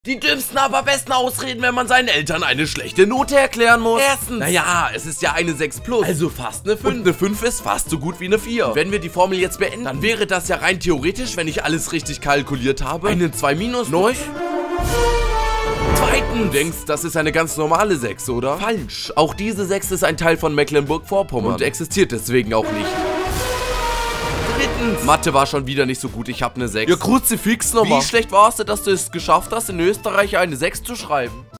Die dümmsten, aber besten Ausreden, wenn man seinen Eltern eine schlechte Note erklären muss. Erstens, naja, es ist ja eine 6 plus, also fast eine 5. Und eine 5 ist fast so gut wie eine 4. Und wenn wir die Formel jetzt beenden, dann wäre das ja rein theoretisch, wenn ich alles richtig kalkuliert habe, eine 2 minus. Neu? Zweitens, du denkst, das ist eine ganz normale 6, oder? Falsch. Auch diese 6 ist ein Teil von Mecklenburg-Vorpommern und existiert deswegen auch nicht. Drittens, Mathe war schon wieder nicht so gut, ich habe eine 6. Ja, Kruzifix nochmal. Wie schlecht warst du, dass du es geschafft hast, in Österreich eine 6 zu schreiben?